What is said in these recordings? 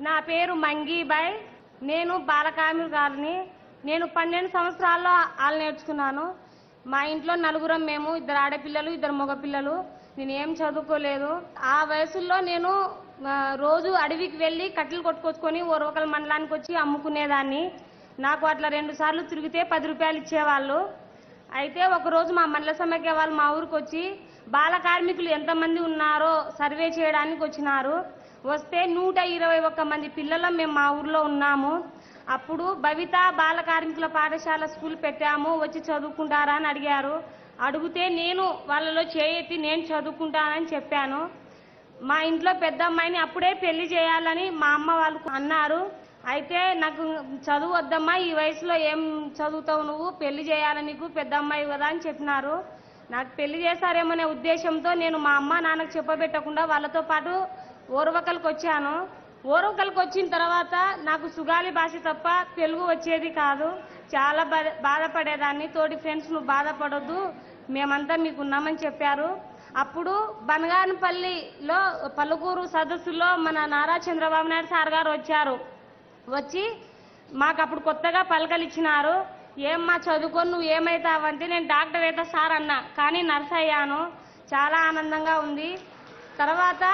నా పేరు మంగీబాయ్. నేను బాలకార్మికురాలిని. నేను 12 సంవత్సరాల్లో ఆలు నేర్చుకున్నాను. మా ఇంట్లో నలుగురం మేము, 2 ఆడపిల్లలు 2 మగపిల్లలు. నేను ఏం చదువుకోలేదు. ఆ వయసులో నేను రోజు అడవికి వెళ్ళి కట్టెలు కొట్టుకొచ్చుకొని ఓర్వకల్ మండలానికి వచ్చి అమ్ముకునేదాన్ని. నాకు అట్లా 2 సార్లు తిరిగితే 10 రూపాయలు ఇచ్చేవాళ్ళు. అయితే ఒకరోజు మా మండల సమైక్య వాళ్ళు మా ఊరికి వచ్చి బాల కార్మికులు ఎంతమంది ఉన్నారో సర్వే చేయడానికి వచ్చినారు. వస్తే 121 మంది పిల్లలం మేము మా ఊర్లో ఉన్నాము. అప్పుడు భవిత బాల కార్మికుల పాఠశాల స్కూల్ పెట్టాము, వచ్చి చదువుకుంటారా అని అడిగారు. అడిగితే నేను వాళ్ళలో చేయెత్తి నేను చదువుకుంటానని చెప్పాను. మా ఇంట్లో పెద్ద అమ్మాయిని అప్పుడే పెళ్లి చేయాలని మా అమ్మ వాళ్ళు అన్నారు. అయితే నాకు చదువు వద్దమ్మా, ఈ వయసులో ఏం చదువుతావు నువ్వు, పెళ్లి చేయాలని నీకు, పెద్ద అమ్మాయి కదా అని చెప్పినారు. నాకు పెళ్లి చేస్తారేమనే ఉద్దేశంతో నేను మా అమ్మ నాన్నకు చెప్పబెట్టకుండా వాళ్ళతో పాటు ఓర్వకల్కి వచ్చాను. ఓర్వకల్కి వచ్చిన తర్వాత నాకు సుగాలి భాష తప్ప తెలుగు వచ్చేది కాదు. చాలా బాధపడేదాన్ని. తోటి ఫ్రెండ్స్ నువ్వు బాధపడొద్దు, మేమంతా మీకు ఉన్నామని చెప్పారు. అప్పుడు బనగానపల్లిలో పలుకూరు సదస్సులో మన నారా చంద్రబాబు నాయుడు సార్ గారు వచ్చారు. వచ్చి మాకు అప్పుడు కొత్తగా పలకలు ఇచ్చినారు. ఏమ్మా చదువుకొని నువ్వు ఏమైతావంటే నేను డాక్టర్ అయితే సార్ అన్నా, కానీ నర్స్ అయ్యాను. చాలా ఆనందంగా ఉంది. తర్వాత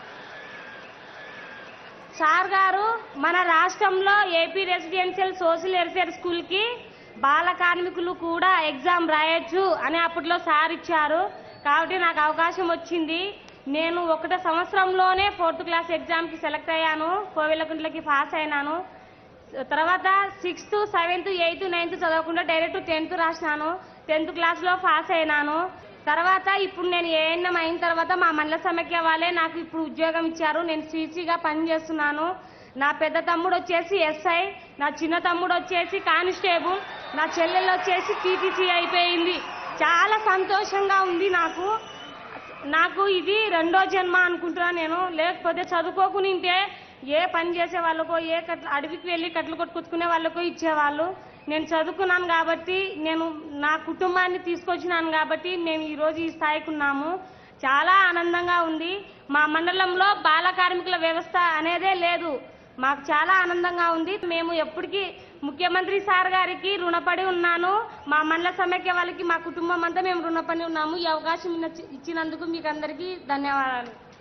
సార్ గారు మన రాష్ట్రంలో ఏపీ రెసిడెన్షియల్ సోషల్ వెల్ఫేర్ స్కూల్కి బాల కార్మికులు కూడా ఎగ్జామ్ రాయొచ్చు అని అప్పట్లో సార్ ఇచ్చారు. కాబట్టి నాకు అవకాశం వచ్చింది. నేను 1వ సంవత్సరంలోనే 4th క్లాస్ ఎగ్జామ్కి సెలెక్ట్ అయ్యాను. కోవెలకుంట్లకి పాస్ అయినాను. తర్వాత 6th, 7th, 8th, 9th చదవకుండా డైరెక్ట్ 10th రాసినాను. 10th క్లాస్లో పాస్ అయినాను. తర్వాత ఇప్పుడు నేను ఏఎన్ఎం అయిన తర్వాత మా మండల సమైక్య వాళ్ళే నాకు ఇప్పుడు ఉద్యోగం ఇచ్చారు. నేను సీసీగా పనిచేస్తున్నాను. నా పెద్ద తమ్ముడు వచ్చేసి ఎస్ఐ, నా చిన్న తమ్ముడు వచ్చేసి కానిస్టేబుల్, నా చెల్లెలు వచ్చేసి టీటీసీ అయిపోయింది. చాలా సంతోషంగా ఉంది నాకు ఇది 2వ జన్మ అనుకుంటున్నాను నేను. లేకపోతే చదువుకోకునింటే ఏ పని చేసే వాళ్ళకో, అడవికి వెళ్ళి కట్టెలు కొట్టుకునే వాళ్ళకో ఇచ్చేవాళ్ళు. నేను చదువుకున్నాను కాబట్టి, నేను నా కుటుంబాన్ని తీసుకొచ్చినాను కాబట్టి మేము ఈరోజు ఈ స్థాయికి ఉన్నాము. చాలా ఆనందంగా ఉంది. మా మండలంలో బాల కార్మికుల వ్యవస్థ అనేదే లేదు. మాకు చాలా ఆనందంగా ఉంది. మేము ఎప్పటికీ ముఖ్యమంత్రి సార్ గారికి రుణపడి ఉన్నాను. మా మండల సమైక్య వాళ్ళకి, మా కుటుంబం అంతా మేము రుణపడి ఉన్నాము. ఈ అవకాశం ఇచ్చినందుకు మీకు అందరికీ ధన్యవాదాలు.